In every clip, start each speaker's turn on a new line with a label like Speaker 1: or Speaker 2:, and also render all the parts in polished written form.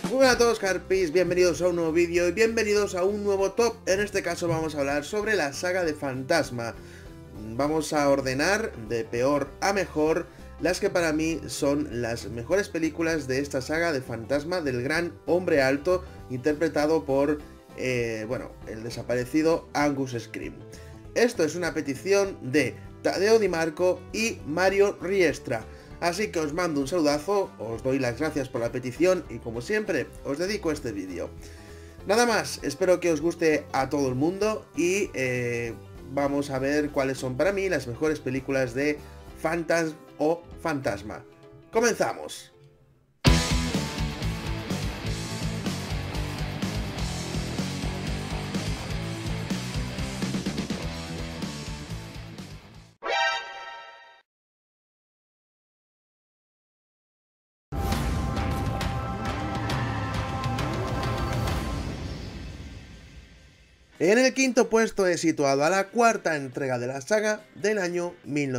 Speaker 1: Muy buenas a todos, Carpis, bienvenidos a un nuevo vídeo y bienvenidos a un nuevo top. En este caso vamos a hablar sobre la saga de Fantasma. Vamos a ordenar de peor a mejor las que para mí son las mejores películas de esta saga de Fantasma del gran hombre alto, interpretado por, el desaparecido Angus Scrimm. Esto es una petición de Tadeo Di Marco y Mario Riestra. Así que os mando un saludazo, os doy las gracias por la petición y como siempre os dedico este vídeo. Nada más, espero que os guste a todo el mundo y vamos a ver cuáles son para mí las mejores películas de Fantasma. ¡Comenzamos! En el quinto puesto he situado a la cuarta entrega de la saga del año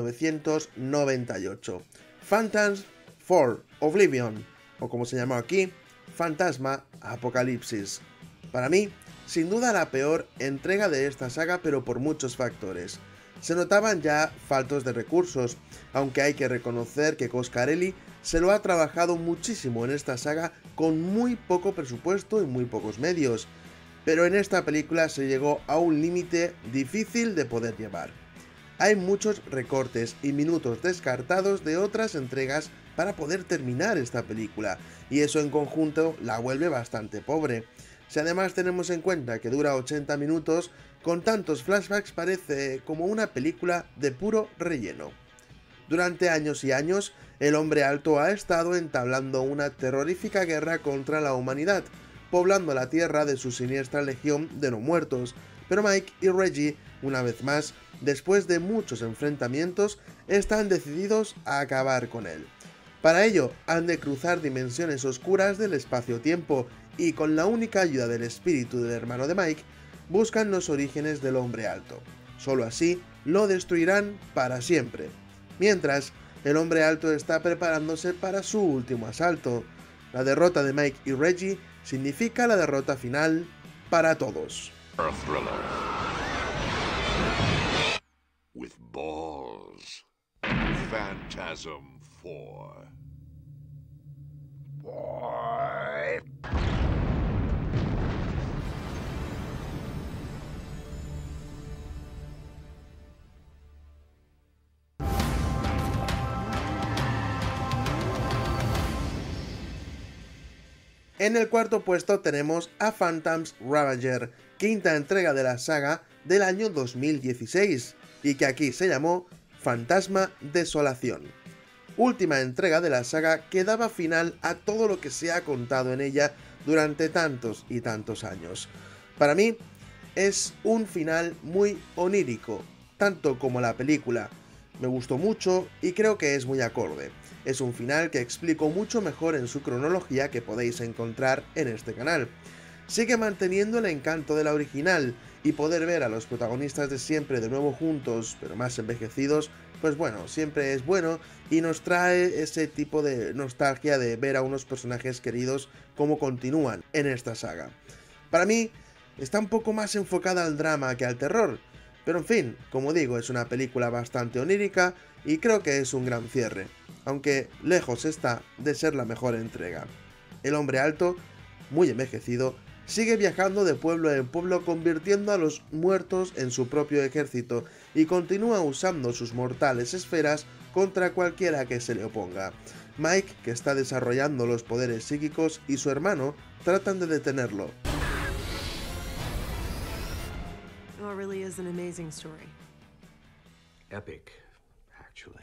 Speaker 1: 1998, Phantasm 4 Oblivion, o como se llama aquí, Fantasma Apocalipsis. Para mí, sin duda la peor entrega de esta saga, pero por muchos factores. Se notaban ya faltos de recursos, aunque hay que reconocer que Coscarelli se lo ha trabajado muchísimo en esta saga con muy poco presupuesto y muy pocos medios. Pero en esta película se llegó a un límite difícil de poder llevar. Hay muchos recortes y minutos descartados de otras entregas para poder terminar esta película, y eso en conjunto la vuelve bastante pobre. Si además tenemos en cuenta que dura 80 minutos, con tantos flashbacks parece como una película de puro relleno. Durante años y años, el hombre alto ha estado entablando una terrorífica guerra contra la humanidad, poblando la tierra de su siniestra legión de no muertos, pero Mike y Reggie, una vez más, después de muchos enfrentamientos, están decididos a acabar con él. Para ello, han de cruzar dimensiones oscuras del espacio-tiempo y con la única ayuda del espíritu del hermano de Mike, buscan los orígenes del hombre alto. Solo así lo destruirán para siempre. Mientras, el hombre alto está preparándose para su último asalto. La derrota de Mike y Reggie significa la derrota final para todos.
Speaker 2: With balls. Phantasm 4. Boy.
Speaker 1: En el cuarto puesto tenemos a Phantom's Ravager, quinta entrega de la saga del año 2016, y que aquí se llamó Fantasma Desolación. Última entrega de la saga que daba final a todo lo que se ha contado en ella durante tantos y tantos años. Para mí, es un final muy onírico, tanto como la película. Me gustó mucho y creo que es muy acorde. Es un final que explico mucho mejor en su cronología que podéis encontrar en este canal. Sigue manteniendo el encanto de la original y poder ver a los protagonistas de siempre de nuevo juntos, pero más envejecidos, pues bueno, siempre es bueno y nos trae ese tipo de nostalgia de ver a unos personajes queridos como continúan en esta saga. Para mí, está un poco más enfocada al drama que al terror, pero en fin, como digo, es una película bastante onírica y creo que es un gran cierre, aunque lejos está de ser la mejor entrega. El hombre alto, muy envejecido, sigue viajando de pueblo en pueblo convirtiendo a los muertos en su propio ejército y continúa usando sus mortales esferas contra cualquiera que se le oponga. Mike, que está desarrollando los poderes psíquicos, y su hermano tratan de detenerlo.
Speaker 3: Oh, it really is an amazing story.
Speaker 4: Epic, actually.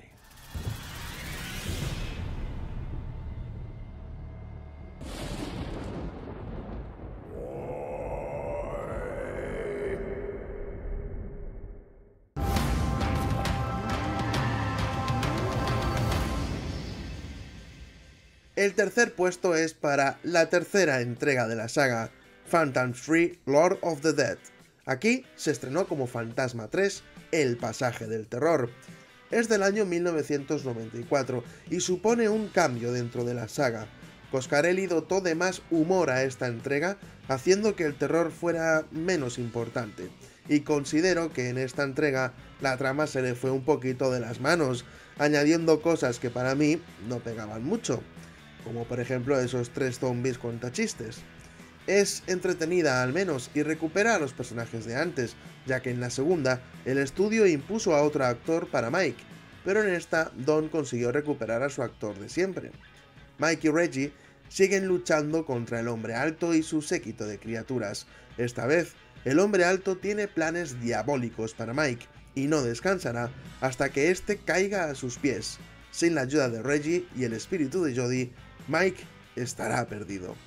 Speaker 1: El tercer puesto es para la tercera entrega de la saga, Phantom 3 Lord of the Dead. Aquí se estrenó como Fantasma 3, El pasaje del terror. Es del año 1994 y supone un cambio dentro de la saga. Coscarelli dotó de más humor a esta entrega, haciendo que el terror fuera menos importante. Y considero que en esta entrega la trama se le fue un poquito de las manos, añadiendo cosas que para mí no pegaban mucho, como por ejemplo esos 3 zombies contachistes. Es entretenida al menos y recupera a los personajes de antes, ya que en la segunda el estudio impuso a otro actor para Mike, pero en esta Don consiguió recuperar a su actor de siempre. Mike y Reggie siguen luchando contra el hombre alto y su séquito de criaturas. Esta vez, el hombre alto tiene planes diabólicos para Mike y no descansará hasta que éste caiga a sus pies. Sin la ayuda de Reggie y el espíritu de Jodie, Mike estará perdido.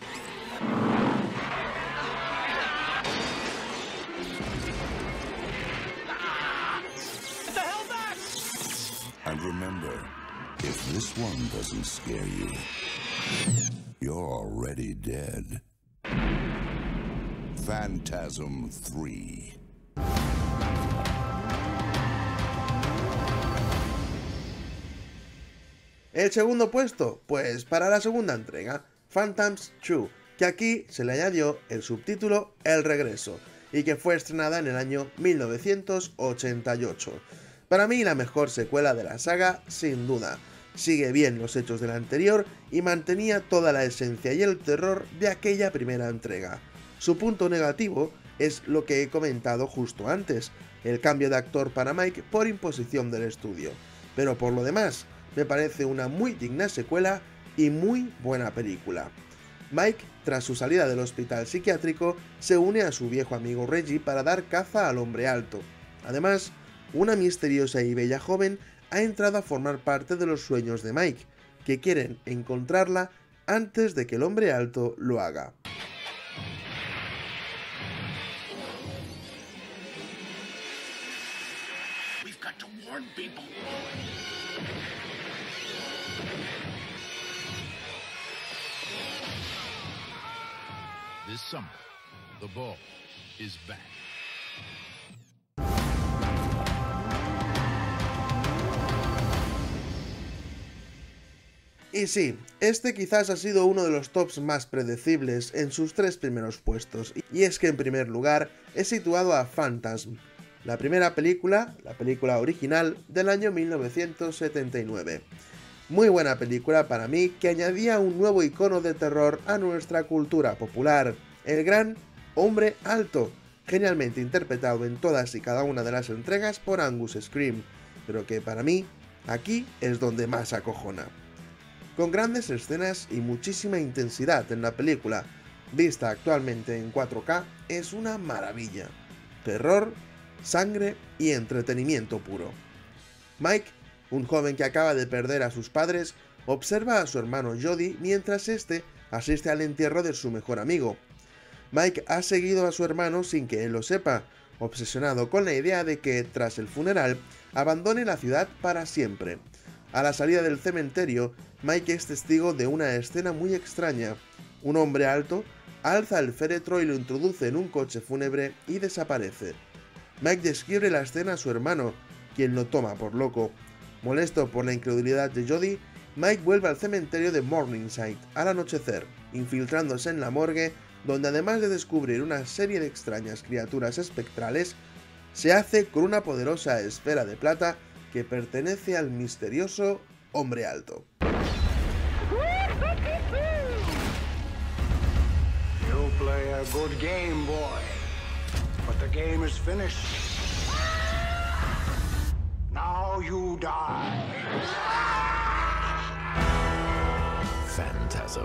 Speaker 2: And remember, if this one doesn't scare you, you're already dead. Phantasm 3.
Speaker 1: El segundo puesto, pues para la segunda entrega, Phantasm 2, que aquí se le añadió el subtítulo El Regreso, y que fue estrenada en el año 1988. Para mí la mejor secuela de la saga, sin duda. Sigue bien los hechos de la anterior y mantenía toda la esencia y el terror de aquella primera entrega. Su punto negativo es lo que he comentado justo antes, el cambio de actor para Mike por imposición del estudio. Pero por lo demás, me parece una muy digna secuela y muy buena película. Mike, tras su salida del hospital psiquiátrico, se une a su viejo amigo Reggie para dar caza al hombre alto. Además, una misteriosa y bella joven ha entrado a formar parte de los sueños de Mike, que quieren encontrarla antes de que el hombre alto lo haga.
Speaker 2: We've got to warn people.
Speaker 5: This summer, the ball is back.
Speaker 1: Y sí, este quizás ha sido uno de los tops más predecibles en sus 3 primeros puestos, y es que en primer lugar he situado a Phantasm, la primera película, la película original del año 1979. Muy buena película para mí, que añadía un nuevo icono de terror a nuestra cultura popular, el gran hombre alto, genialmente interpretado en todas y cada una de las entregas por Angus Scrimm, pero que para mí, aquí es donde más acojona. Con grandes escenas y muchísima intensidad en la película, vista actualmente en 4K, es una maravilla. Terror, sangre y entretenimiento puro. Mike, un joven que acaba de perder a sus padres, observa a su hermano Jodie mientras este asiste al entierro de su mejor amigo. Mike ha seguido a su hermano sin que él lo sepa, obsesionado con la idea de que, tras el funeral, abandone la ciudad para siempre. A la salida del cementerio, Mike es testigo de una escena muy extraña. Un hombre alto alza el féretro y lo introduce en un coche fúnebre y desaparece. Mike describe la escena a su hermano, quien lo toma por loco. Molesto por la incredulidad de Jodie, Mike vuelve al cementerio de Morningside al anochecer, infiltrándose en la morgue, donde además de descubrir una serie de extrañas criaturas espectrales, se hace con una poderosa esfera de plata que pertenece al misterioso hombre alto.
Speaker 6: You play a good game, boy, but the game is finished. Now you die.
Speaker 5: Phantasm.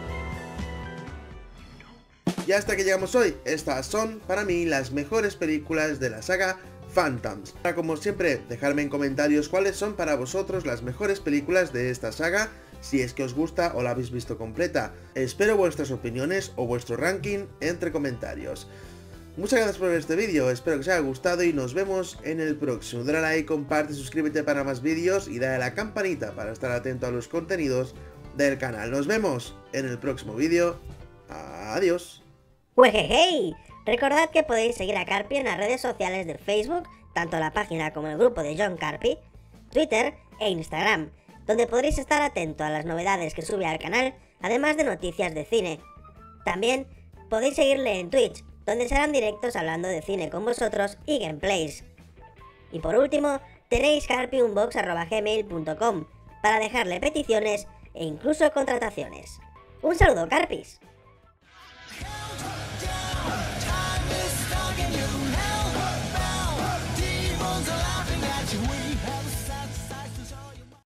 Speaker 1: Y hasta que llegamos hoy, estas son para mí las mejores películas de la saga Phantoms. Como siempre, dejadme en comentarios cuáles son para vosotros las mejores películas de esta saga, si es que os gusta o la habéis visto completa. Espero vuestras opiniones o vuestro ranking entre comentarios. Muchas gracias por ver este vídeo, espero que os haya gustado y nos vemos en el próximo. Dale a like, comparte, suscríbete para más vídeos y dale a la campanita para estar atento a los contenidos del canal. Nos vemos en el próximo vídeo. Adiós.
Speaker 7: ¡Hey! Recordad que podéis seguir a Carpi en las redes sociales de Facebook, tanto la página como el grupo de John Carpi, Twitter e Instagram, donde podréis estar atento a las novedades que sube al canal, además de noticias de cine. También podéis seguirle en Twitch, donde serán directos hablando de cine con vosotros y gameplays. Y por último, tenéis carpiunbox@gmail.com para dejarle peticiones e incluso contrataciones. ¡Un saludo, Carpis!